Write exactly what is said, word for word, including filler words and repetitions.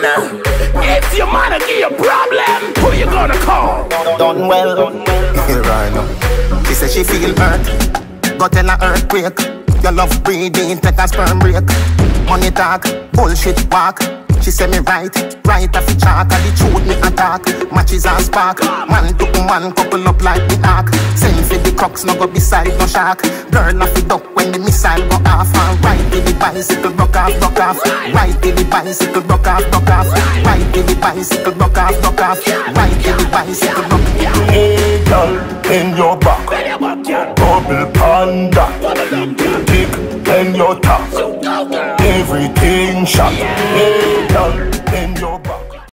If your mother give you a problem, who you gonna call? Done well. Here I know. She said she feel hurt, got tell her earthquake. Your love breathing, take a sperm break. Money talk, bullshit walk. She say me right, right off the chalk. And the truth me attack, matches and spark. Man to man, couple up like the ark. Send for the crooks, no go beside no shark. Girl off the duck when the missile go off. And ride with the bicycle, rock off, rock off. Ride with the bicycle, rock off, rock off. Ride with the bicycle, rock off, rock off. Ride with the bicycle, rock off. Hey girl, in your back, double panda. Kick in your top, everything shot. Hey girl, in your back.